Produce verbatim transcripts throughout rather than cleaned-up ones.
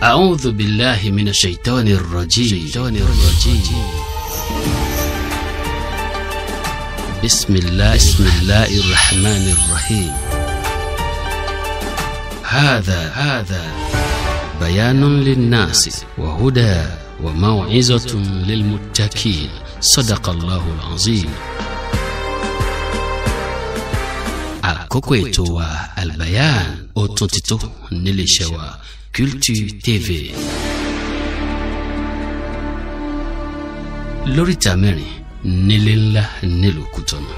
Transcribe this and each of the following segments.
أعوذ بالله من الشيطان الرجيم بسم الله بسم الله الرحمن الرحيم هذا هذا بيان للناس وهدى وموعظة للمتقين صدق الله العظيم. Àkókò ètò wa Al-Bayan ó tún ti tó nílé iṣẹ́ wa Culture T V. Lóríta mẹ́rin nílé ńlá nílùú Kútọ̀nù.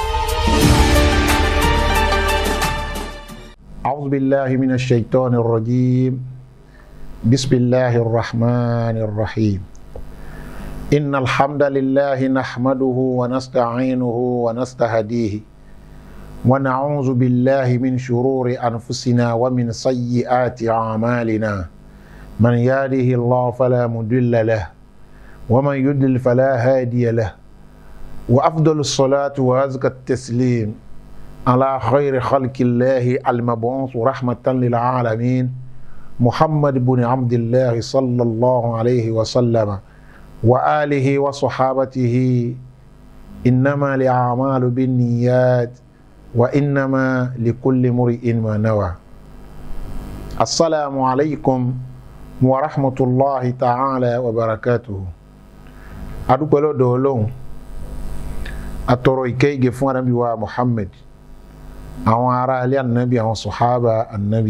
أعوذ بالله من الشيطان الرجيم بسم الله الرحمن الرحيم إن الحمد لله نحمده ونستعينه ونستهديه ونعوذ بالله من شرور أنفسنا ومن سيئات أعمالنا من يهده الله فلا مضل له ومن يضلل فلا هادي له وأفضل الصلاة وأزكى التسليم على خير خلق الله المبعوث رحمة للعالمين محمد بن عبد الله صلى الله عليه وسلم وآله وصحابته إنما الأعمال بالنيات وإنما لكل امرئ ما نوى. السلام عليكم ورحمة الله تعالى وبركاته. أدوكو لو دولون أتروي كي فون نبي محمد àwọn ará ilé ànábì àwọn sọ̀hábà ànábì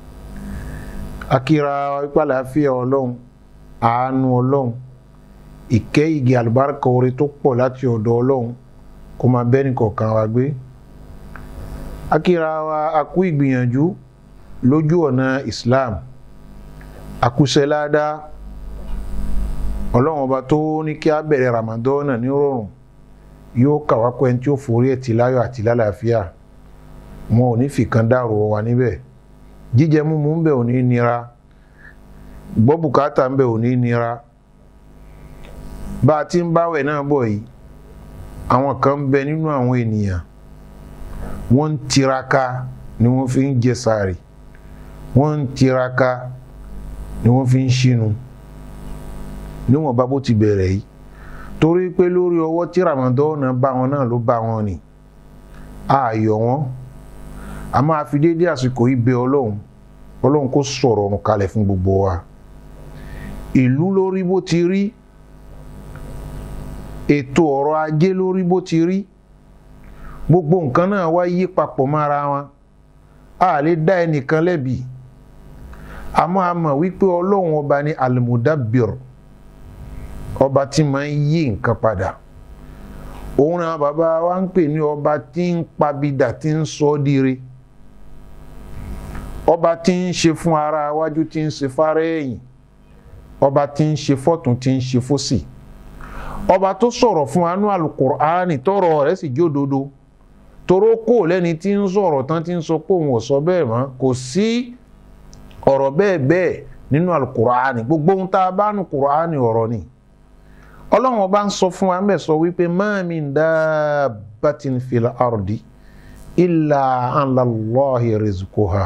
akíra wípé àlàáfíà ọlọ́run àánú ọlọ́run ìkẹ́ igi àlùbáríkà oore tó pọ̀ láti ọ̀dọ̀ ọlọ́run kó máa bẹ́ẹ̀ nìkọ̀ọ̀kan wa gbé akíra wa akú ìgbìyànjú lójú ọ̀nà Islam akúṣẹ́ ládá ọlọ́run ọba tó ní kí á bẹ̀rẹ̀ Ramadan ní rọrùn yóò kàwákọ́ ẹni tí ó forí ẹ̀ tì láyọ̀ àti lálàáfíà wọn ò ní fi kan dárò wa níbẹ̀ jíjẹ múmu ń bẹ ò ní nira gbọ́ bùkátà ń bẹ ò ní nira bá a ti ń báwẹ̀ náà bọ̀ yìí àwọn kan ń bẹ nínú àwọn ènìyàn wọ́n ń tiraka ni wọ́n fi ń jẹ sààrì wọ́n ń tiraka ni wọ́n fi ń ṣínu níwọ̀n bá bó ti bẹ̀rẹ̀ yìí torí pé lórí ọwọ́ tí Ramadan náà bá wọn náà ló bá wọn ni ààyò wọn a máa fi dédé àsìkò yìí bẹ̀ ọlọ́run ọlọ́run kó sọ̀rọ̀ ọ̀run kalẹ̀ fún gbogbo wa ìlú lórí bó ti rí ètò ọrọ̀ ajé lórí bó ti rí gbogbo nǹkan náà wá yí papọ̀ mára wọn a lè dá ẹnìkan lẹ́bi a máa mọ̀ wípé ọlọ́run ọba ní al-mudabbir ọba tí máa ń yí nǹkan padà òun náà bàbá wa ń pè ní ọba tí ń pabidà tí ń sọ ọ́ dire ọba tí ń ṣe fún ara wájú tí ń ṣe fárá ẹ̀yìn ọba tí ń ṣe fọ́tún tí ń ṣe fósì ọba tó sọ̀rọ̀ fún anú Al-Qur'ani tọrọ rẹ̀ sì jódodo toró kò lẹ́ni tí ń sọ̀rọ̀ tán tí ń sọ pé òun ò sọ bẹ́ẹ̀ mọ́ kò sí ọ̀rọ̀ bẹ́ẹ̀ bẹ́ẹ̀ nínú Al-Qur'ani gbogbo ohun tá a bá nu Qur'ani ọ̀rọ̀ ni ọlọ́run ọba ń sọ fún wa ń bẹ̀ sọ wípé ma min dabbatin fil ardi illa ala Allahi rizquha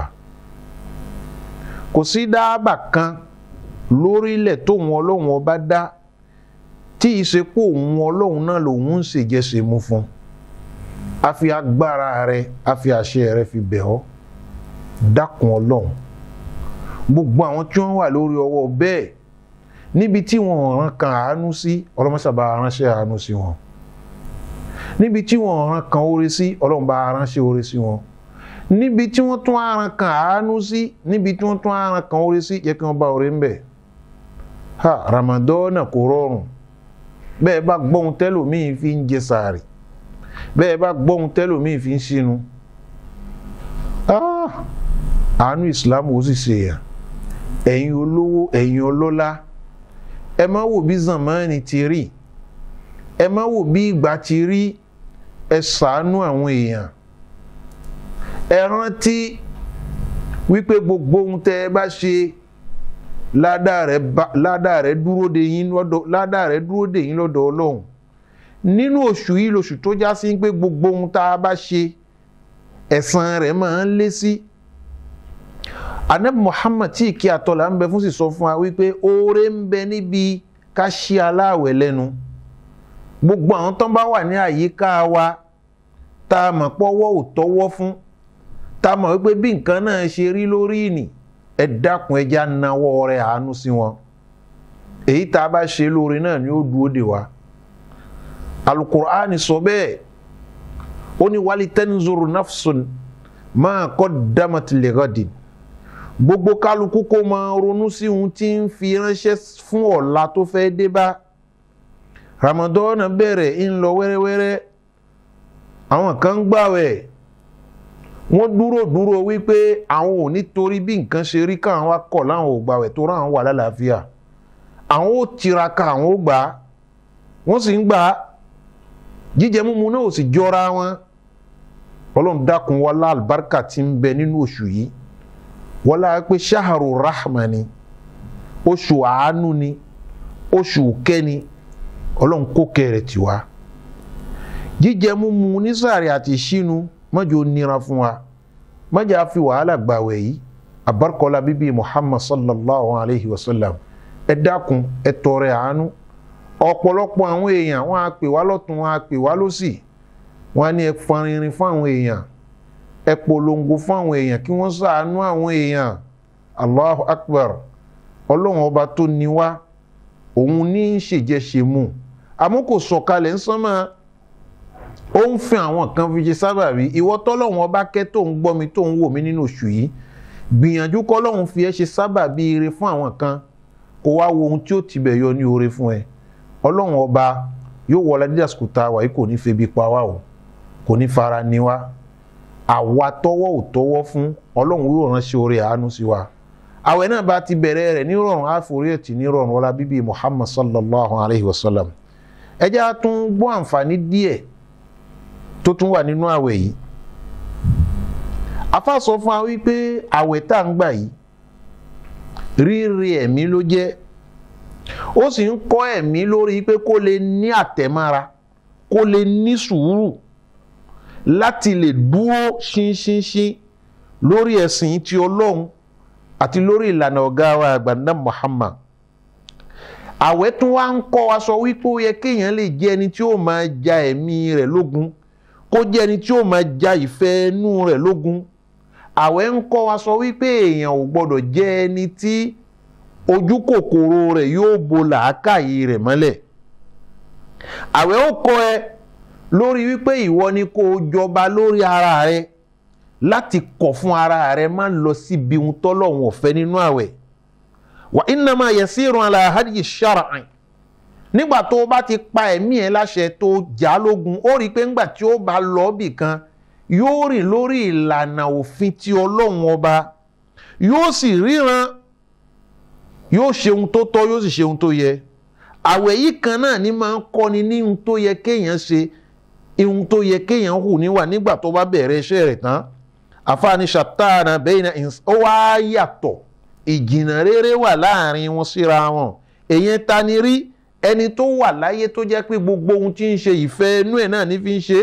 kò sí dáàbà kan lórílẹ̀ tó wọn ọlọ́run ọba dá tí ìsepò òun ọlọ́run náà lòun ń ṣèjẹsẹ̀ mú fún a fi agbára rẹ a fi àṣẹ rẹ fi bẹ̀ ọ́ dákun ọlọ́run gbogbo àwọn tí wọ́n wà lórí ọwọ́ bẹ́ẹ̀ níbi tí wọ́n rán kan àánú sí ọlọ́mọṣàbà ránṣẹ́ àánú sí wọn níbi tí wọ́n rán kan oore sí ọlọ́mọba ránṣẹ́ oore sí wọn níbi tí wọ́n tún rán kan àánú sí níbi tí wọ́n tún rán kan oore sí jẹ́ kí wọ́n bá oore ń bẹ̀ ha Ramadan kò rọrùn bẹ́ẹ̀ bá gbọ́hun tẹ́lòmíì fi ń jẹ sàárì bẹ́ẹ̀ bá gbọ́hun tẹ́lòmíì fi ń ṣínú àánú Islam ó sì ṣe yàn ẹ̀yin olówó ẹ̀yin ọlọ́lá ẹ má wò bí zamani ti rí ẹ má wò bí ìgbà ti rí ẹ ṣàánú àwọn èèyàn ẹ rántí wípé gbogbo ohun tẹ́ ẹ bá ṣe ládàá rẹ̀ dúró de yín lọ́dọ̀ ládàá rẹ̀ dúró de yín lọ́dọ̀ Ọlọ́run nínú oṣù yìí lóṣù tó já sí pé gbogbo ohun tá a bá ṣe ẹ̀san rẹ̀ máa ń lé sí Ànábì Muhammad tí kí àtọ́lá ń bẹ fún sì sọ fún wa wípé oore ń bẹ níbi ká ṣí aláàwẹ̀ lẹ́nu. Gbogbo àwọn tán bá wà ní àyíká wa tá a mọ̀ pọ́wọ́ ò tọ́wọ́ fún, tá a mọ̀ wípé bí nǹkan náà ṣe rí lórí ìní, ẹ dákun ẹja nawọ́ rẹ̀ àánú sí wọn. Èyí tá a bá ṣe lóore náà ni ó dúró dè wá. Al-Qur'ani sọ bẹ́ẹ̀, ó ní wali tanzur nafsun ma qaddamat li ghadin. Gbogbo kálukú kó máa ronú sí ohun tí ń fi ránṣẹ́ fún ọ̀la tó fẹ́ dé bá. Ramadan bẹ̀rẹ̀ ń lọ wẹ́rẹ́wẹ́rẹ́, àwọn kan ń gbàwẹ̀, wọ́n dúró dúró wípé àwọn ò ní torí bí nǹkan ṣe rí káwọn wá kọ̀ láwọn ò gbàwẹ̀ tó ráwọn wà lálàáfíà. Àwọn ò tiraka, àwọn ò gbà, wọ́n sì ń gbà. Jíjẹ múmu náà ò sì jọra wọn. Ọlọ́run dákun wọlá àlùbáríkà tí ń bẹ nínú oṣù yìí, wọlá pé ṣáhàrù rahma ni, oṣù àánú ni, oṣù kẹ́ni, Ọlọ́run kó kẹrẹ̀ tiwa. Jíjẹ múmu ní sààrì àti ìṣínú mọ́jọ nira fún wa, mọ́jọ fi wàhálà gbàwẹ̀ yìí. Àbárkọ́lá bíbí Muhammad sallallahu alayhi wa sallam, ẹ dákun ẹ tọrẹ àánú. Ọ̀pọ̀lọpọ̀ àwọn èèyàn wọ́n á pè wá lọ́tún, wọ́n á pè wá lósì, wọ́n á ní ẹ fọnrinrin fún àwọn èèyàn, ẹ polongo fún àwọn èèyàn kí wọ́n ṣàánú àwọn èèyàn. Allahu Akbar. Ọlọ́run ọba tó ní wá, òun ní í ṣèjẹ ṣe mú, àmọ́ kò sọ̀kalẹ̀ ń sánmà. Ó ń fi àwọn kan fi ṣe sábàbí. Ìwọ tọ́lọ́run ọba kẹ́ tó ń gbọ́ mi tó ń wò mí nínú oṣù yìí, gbìyànjú kọ́lọ́run fi ẹ́ ṣe sábàbí ire fún àwọn kan, kó wá wo ohun tí ó ti bẹ̀ yọ ní oore fún ẹ. Ọlọ́run ọba yóò wọlé dídá sùkúta wà yìí, kò ní febi pa wá o, kò ní fara ni wá. Àwa tọ́wọ́ ò tọ́wọ́ fún, Ọlọ́run yóò ránṣẹ́ oore àánú sí wa. Àwẹ̀ náà bá ti bẹ̀rẹ̀ rẹ̀ nírọ̀rùn, àforí ẹ̀tì nírọ̀rùn wọlá bíbí Muhammad sallallahu alayhi wa sallam. Ẹ jẹ́ á tún gbọ́ àǹfààní díẹ̀ tó tún wà nínú àwẹ̀ yìí. Àfáà sọ fún wa wípé àwẹ̀ tá ń gbà yìí rírí ẹ̀mí ló jẹ́. Ó sì ń kọ́ ẹ̀mí lórí pé kó lè ní àtẹ̀mára, kó lè ní sùúrù láti lè dúró ṣinṣinṣin lórí ẹ̀sìn ti Ọlọ́run àti lórí ìlànà ọ̀gá wa àgbàdá Muhammad. Àwẹ̀ tún wá ń kọ́ wa sọ wípé ó yẹ kéèyàn lè jẹ́ ẹni tí ó máa ja ẹ̀mí rẹ̀ lógun, kó jẹ́ ẹni tí ó máa ja ìfẹ́ inú rẹ̀ lógun. Àwẹ̀ ń kọ́ wa sọ wípé èèyàn ò gbọ́dọ̀ jẹ́ ẹni tí ojú kòkòrò rẹ̀ yóò bo làákàyè rẹ̀ mọ́lẹ̀. Àwẹ̀ ó kọ́ ẹ lórí wípé ìwọ ni kó jọba lórí ara rẹ, láti kọ̀ fún ara rẹ má lọ síbi ohun tọ́lọ́run ò fẹ́ nínú àwẹ̀. Wa innama yasirun ala hadyi shar'i. Nígbà tó bá ti pa ẹ̀mí ẹ láṣẹ tó jà lógun, ó rí pé ńgbà tí ó bá lọ bì kan yóò rìn lórí ìlànà òfin ti Ọlọ́run ọba, yóò sì ríran, yóò ṣe ohun tó tọ́, yóò sì ṣe ohun tó yẹ. Àwẹ̀ yìí kan náà ni máa ń kọ́ni ní ohun tó yẹ kéèyàn ṣe, ohun tó yẹ kéèyàn hù níwà nígbà tó bá bẹ̀rẹ̀ iṣẹ́ rẹ̀ tán. Àfáàní ṣàtàna bayna ó wá yàtọ̀, ìjìnà rere wà láàrin wọn síra wọn. Èyàn ta ni rí ẹni tó wà láyé tó jẹ́ pé gbogbo ohun tí ń ṣe ìfẹ́ inú ẹ̀ náà ní fi ń ṣe.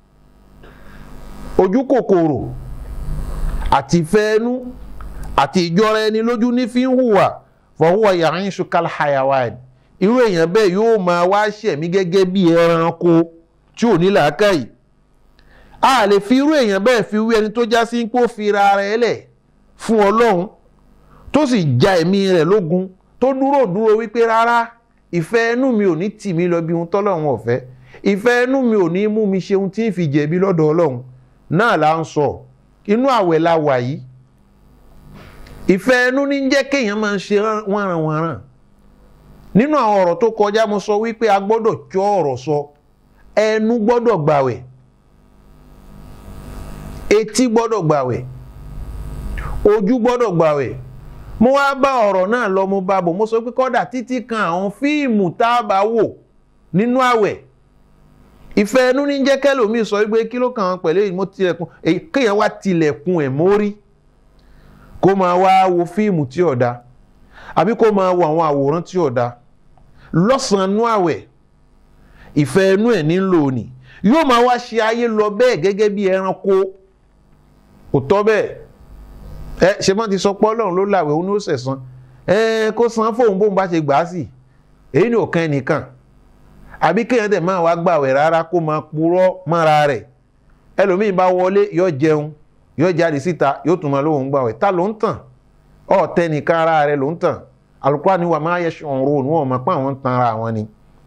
Ojú kòkòrò àti ìfẹ́ inú àti ìjọra ẹni lójú ní fi ń hùwà. Fahuwa ya'ishu kal hayawan. Irú èèyàn bẹ́ẹ̀ yóò máa wá ṣẹ̀mí gẹ́gẹ́ bí ẹranko tí ò ní làákàyè. A lè fi irú èèyàn bẹ́ẹ̀ fi wí ẹni tó já sí pé ó fi ra rẹ̀ lẹ̀ fún Ọlọ́run, tó sì ja ẹ̀mí rẹ̀ lógun, tó dúró dúró wípé rárá, ìfẹ́ inú mi ò ní tì mí lọ bí ohun tọ́lọ́run ò fẹ́, ìfẹ́ inú mi ò ní mú mi ṣe ohun tí ń fi jẹ̀bi lọ́dọ̀ Ọlọ́run. Náà là ń sọ, inú àwẹ̀ la wà yìí. Ìfẹ́ inú ní jẹ́ kéèyàn máa ń ṣe wọ́nranwọ̀nran. Nínú àwọn ọ̀rọ̀ tó kọjá mo sọ wípé a gbọ́dọ̀ jọ ọ̀rọ̀ sọ, ẹnu gbọ́dọ̀ gbàwẹ̀, etí gbọ́dọ̀ gbàwẹ̀, ojú gbọ́dọ̀ gbàwẹ̀. Mo wá bá ọ̀rọ̀ náà lọ, mo bá bọ̀, mo sọ pé kódà títí kan àwọn fíìmù tá a bá wò nínú àwẹ̀. Ìfẹ́ inú ní jẹ́ kẹ́lòmíì sọ wípé kí ló kàn án pẹ̀lú èyí, mo tilẹ̀kùn, kéèyàn wá tilẹ̀kùn ẹ̀ mórí, kó máa wá wo fíìmù tí ò dáa, àbí kó máa wo àwọn àwòrán tí ò dáa lọ́sàn-án nú àwẹ̀. Ìfẹ́ inú ẹ̀ nílò ni yóò máa wá ṣe ayé lọ bẹ́ẹ̀ gẹ́gẹ́ bí ẹranko. Kò tọ́ bẹ́ẹ̀. ẹ ṣe mọ́ ti sọ pé Ọlọ́run ló láwẹ̀ òun ló sẹ̀san ẹ kó san fóun bóun bá ṣe gbà á sí èyí ni òkan ẹnìkan àbí kéèyàn dẹ̀ máa wá gbàwẹ̀ rárá kó máa purọ́ mọ́ra rẹ̀ ẹlòmíì bá wọlé yóò jẹun yóò jáde síta yóò tún máa lóun gbàwẹ̀ ta ló ń tàn ọ̀tẹ̀ nìkan ara rẹ̀ ló ń tàn Al-Qur'ani wa ma yash'urun wọn mọ̀ pé àwọn ń tan ara wọn ni.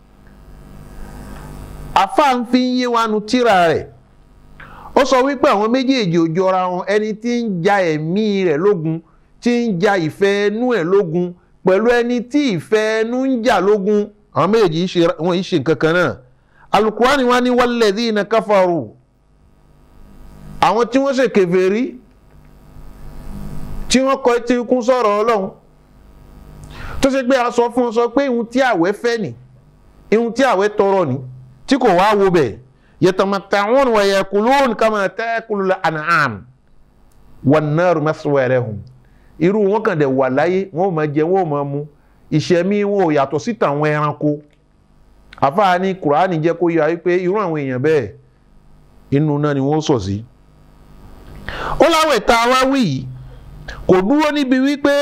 àfáà ń fi yé wa nu tíra rẹ̀ ó sọ wípé àwọn méjèèjì ò jọra wọn ẹni tí ń ja ẹ̀mí rẹ̀ lógun tí ń ja ìfẹ́ ẹnu ẹ̀ lógun pẹ̀lú ẹni tí ìfẹ́ ẹnu ń jà lógun àwọn méjèèjì wọn yìí ṣe nǹkan kan náà. Al-Qur'ani wa ní walladhina kafaru àwọn tí wọ́n ṣe kèfèrí tí wọ́n kọ etí ikún sọ̀rọ̀ Ọlọ́run tó ṣe pé a sọ fún ọ sọ pé ihun tí àwẹ̀ fẹ́ ni ihun tí àwẹ̀ tọrọ ni tí kò wá wo bẹ̀ yatamatta'un wa yakulun kama ta'kulul an'am wan naru maswa lahum irú wọn kàn dẹ̀ wà láyé wọn ò máa jẹ wọn ò máa mu ìṣẹ̀mí wọn ò yàtọ̀ sí tàwọn ẹranko. àfáà ní Kùránì jẹ́ kó yọ wípé irú àwọn èèyàn bẹ́ẹ̀ inú náà ni wọ́n sọ̀ sí. ó láwẹ̀ tá a wá wí yìí kò dúró níbi wípé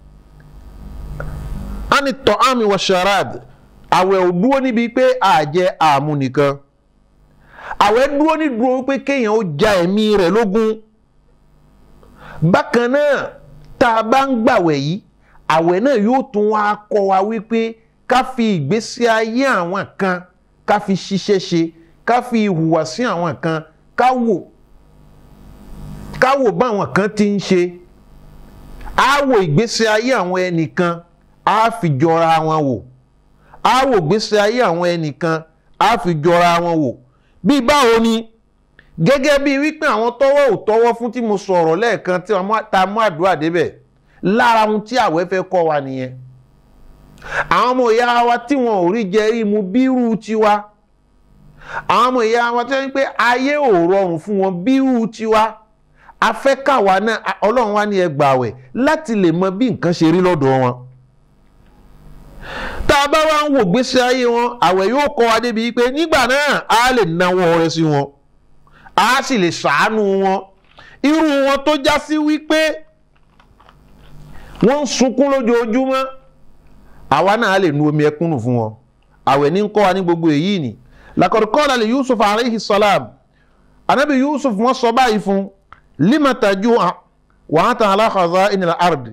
a ní tọ́ àmì wọ sharad àwẹ̀ ò dúró níbi pé àjẹ àmú nìkan àwẹ̀ dúró ní dúró wípé kéèyàn ó ja ẹ̀mí rẹ̀ lógun. bákan náà tá a bá ń gbàwẹ̀ yìí àwẹ̀ náà yóò tún wá kọ́ wa wípé ká fi ìgbésí ayé àwọn kan ká fi ṣiṣẹ́ ṣe ká fi ìhùwàsí àwọn kan ká wò ká wò báwọn kan ti ń ṣe á wò ìgbésí ayé àwọn ẹnìkan á fi jọra wọn wò á wò ìgbésí ayé àwọn ẹnìkan á fi jọra wọn wò bí báwo ni gẹ́gẹ́ bí wípé àwọn tọ́wọ́ ò tọ́wọ́ fún tí mo sọ̀rọ̀ lẹ́ẹ̀kan tí ta mú àdúrà débẹ̀ lára ohun tí àwẹ̀ fẹ́ kọ́ wa nìyẹn. àwọn ọmọ ìyá wa tí wọn ò rí jẹ rí mu bírú tiwa àwọn ọmọ ìyá wa tí wọ́n ń pé ayé ò rọrùn fún wọn bírú tiwa afẹ́kàwá náà Ọlọ́run wá ní ẹ gbààwẹ̀ láti lè mọ bí nǹkan ṣe rí lọ́dọ̀ wọn. tá a bá wá ń wò gbésí ayé wọn àwẹ̀ yóò kọ́ wa débi pé nígbà náà a lè náwó ọrẹ sí wọn a sì lè ṣàánú wọn irú wọn tó já sí wípé wọ́n ń sunkún lójoojúmọ́ àwa náà lè nu omi ẹkún nù fún wọn àwẹ̀ ní ń kọ́ wa ní gbogbo èyí ni. laqad qala li Yusuf alayhi salam anabi Yusuf wọ́n sọ báyìí fún lima tajua wa anta ala khaza'inil ard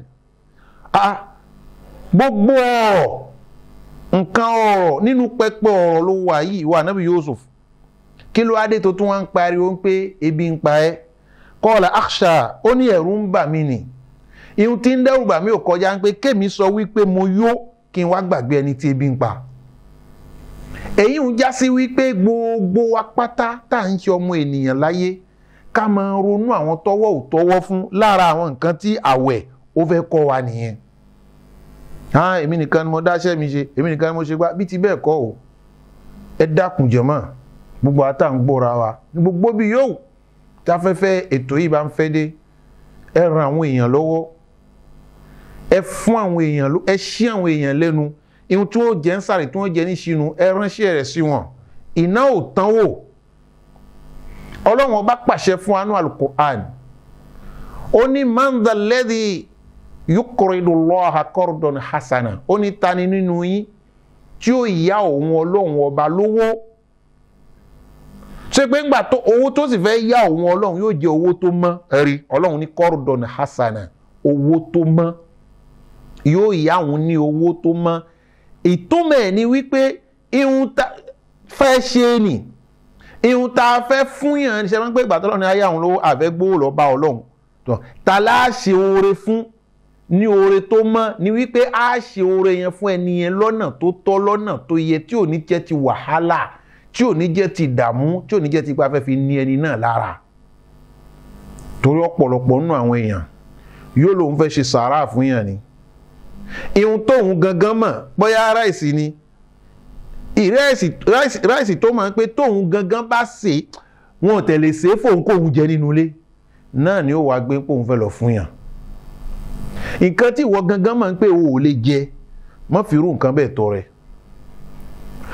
gbogbo ọ̀rọ̀ nǹkan ọ̀rọ̀ nínú pẹpẹ ọ̀rọ̀ ló wà yìí wà anabi Yusuf kí ló adé tó tún wá ń pariwo pé ebi ń pa ẹ́ qala akhsha ó ní ẹ̀rù ń bà mí nì ihun tí ń dẹ́rù bà mí ò kọjá pé kémi sọ wípé mo yó kí n wá gbàgbé ẹni tí ebi ń pa. èyí ń já sí wípé gbogbo wa pátá tá à ń ṣe ọmọ ènìyàn láyé ká máa ronú àwọn tọ́wọ́ ò tọ́wọ́ fún lára àwọn nǹkan tí àwẹ̀ ó fẹ́ kọ́ wa nìyẹn. ah èmi nìkan ni mo dáṣẹ́ mi ṣe èmi nìkan ni mo ṣe gbá bí ti bẹ́ẹ̀ kọ́ o ẹ dákun jọ̀mọ́ gbogbo àtà ń gbọ́ra wa ní gbogbo bí yóò táfẹ́fẹ́ ètò yìí bá ń fẹ́ dé ẹ ran àwọn èèyàn lọ́wọ́ ẹ fún àwọn èèyàn ẹ ṣí àwọn èèyàn lẹ́nu ihun tí wọ́n jẹ́ ń sàrè tí wọ́n jẹ́ ní ṣínú ẹ ránṣẹ́ rẹ̀ sí wọn iná ò tán wò Ọlọ́run ọba pàṣẹ fún anú Al-Qur'an ó ní man dhal ladhi yuqridu Allaha qardan hasana ó ní tani nínú yín tí ó yá òun Ọlọ́run ọba lówó ṣe pé ńgbà tó owó tó sì fẹ́ yá òun Ọlọ́run yóò jẹ́ owó tó mọ́ ẹ̀rí Ọlọ́run ní qardan hasana owó tó mọ́ yóò yá òun ní owó tó mọ́ ìtumọ̀ ẹ̀ ni wípé ihun tá fẹ́ ṣe ni ihun tá a fẹ́ fún yàn ní ṣe máa ń pé ìgbà tó lọ́nà ayé àwọn olówó àfẹ́ gbówó lọ bá Ọlọ́run tó ta la ṣe oore fún ní oore tó mọ́ ni wípé a ṣe oore yẹn fún ẹni yẹn lọ́nà tó tọ́ lọ́nà tó yẹ tí ò ní jẹ́ ti wàhálà tí ò ní jẹ́ ti ìdààmú tí ò ní jẹ́ ti ipa fẹ́ fi ní ẹni náà lára torí ọ̀pọ̀lọpọ̀ nínú àwọn èèyàn yóò lóun fẹ́ ṣe sàárà fún yàn ni ihun tóun gangan mọ̀ bóyá ráìsì ni ráìsì tó máa ń pé tóun gangan bá ṣe wọn tẹ̀lé ṣe fóun kóun jẹ nínú ilé náà ni ó wàá gbé póun fẹ́ lọ fún yàn nǹkan tí ìwọ gangan máa ń pé o ò lè jẹ mọ́ fi irú nǹkan bẹ́ẹ̀ tọrẹ.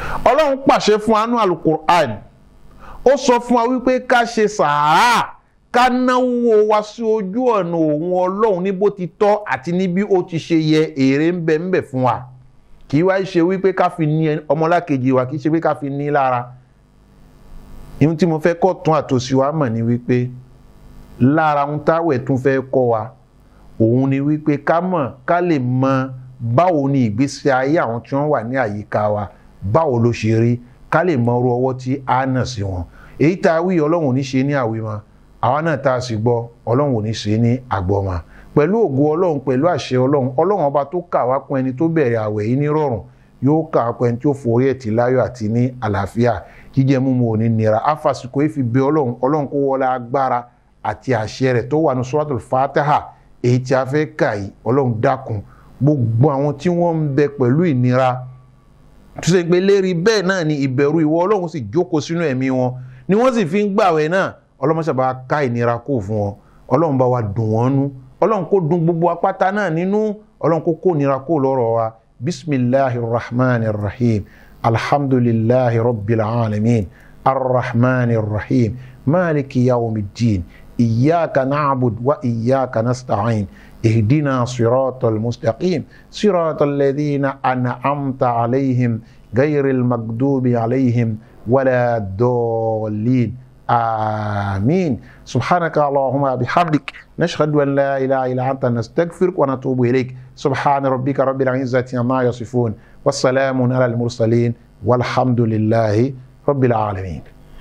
Ọlọ́run pàṣẹ fún anú Al-Qur'an ó sọ fún wa wípé ká ṣe sàárà ká náwó wa sí ojú ọ̀nà òun Ọlọ́run ní bó ti tọ́ àti ní bí ó ti ṣe yẹ, èrè ń bẹ ń bẹ fún wa. Kì í wá ṣe wípé ká fi ní ọmọlákejì wa, kì í ṣe pé ká fi ní lára. Ihun tí mo fẹ́ kọ́ tún àtòsí wa mọ̀ ni wípé lára ohun táwẹ̀ tún fẹ́ kọ́ wa òun ni wípé ká mọ̀ ká lè mọ báwo ni ìgbésí ayé àwọn tí wọ́n wà ní àyíká wa báwo ló ṣe rí, ká lè mọ irú ọwọ́ tí a nà sí wọn. Èyí tá a wí Ọlọ́run ò ní ṣe ní àwí mọ́, àwa náà tá a sì gbọ́ Ọlọ́run ò ní ṣe ní àgbọ́ mọ́. Pẹ̀lú ògo Ọlọ́run, pẹ̀lú àṣẹ Ọlọ́run, Ọlọ́run ọba tó kà wá kún ẹni tó bẹ̀rẹ̀ àwẹ̀ yìí ní rọ̀rùn yóò kà wá kún ẹni tó forí ẹ̀ tì láyọ̀ àti ní àlàáfíà. Jíjẹ mímu ò ní nira. Afàsìkò yìí fi bẹ Ọlọ́run, Ọlọ́run kó wọlé agbára àti àṣẹ rẹ̀ tó wà ní Suratul Fatiha èyí tí a fẹ́ kà yìí. Ọlọ́run dákun gbogbo àwọn tí wọ́n ń bẹ pẹ̀lú ìnira tó ṣe pé lérí bẹ́ẹ̀ náà ni ìbẹ̀rù ìwọ Ọlọ́run sì jókòó sínú ẹ̀mí wọn ni wọ́n sì fi ń gbàwẹ̀ náà. Ọlọ́run ṣá bá ká ìnira kó fún wọn, Ọlọ́run bá wa dùn wọ́n nú, Ọlọ́run kó dùn gbogbo apáta náà nínú, Ọlọ́run kó kó ìnira kó lọ́rọ̀ wa. Bismillahir Rahmanir Rahim. Alhamdulillahi Rabbil Alamin. Ar-Rahmanir Rahim. Maliki Yawmiddin. Iyyaka na'budu wa iyyaka nasta'in. Ihdina siratal mustaqim. Siratal ladhina an'amta alayhim ghayril maghdubi alayhim wala ddallin. آمين. سبحانك اللهم بحمدك نشهد أن لا إله إلا أنت نستغفرك ونتوب إليك. سبحان ربك رب العزة عما يصفون والسلام على المرسلين والحمد لله رب العالمين.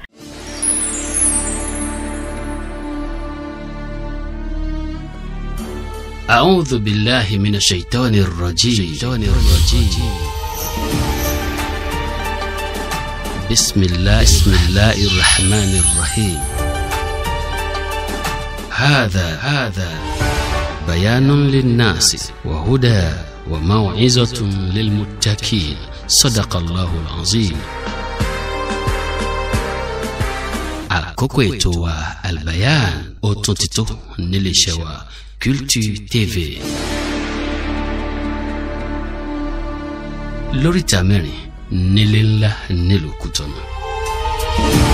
أعوذ بالله من الشيطان الرجيم. بسم الله بسم الله الرحمن الرحيم. هذا هذا بيان للناس وهدى وموعظة للمتقين. صدق الله العظيم. àkókò ètò wa Al-Bayan ó tún ti tó nílé iṣẹ́ wa Culture T V. lóríta mẹ́rin nílé ńlá nílùú Kútọ̀nù.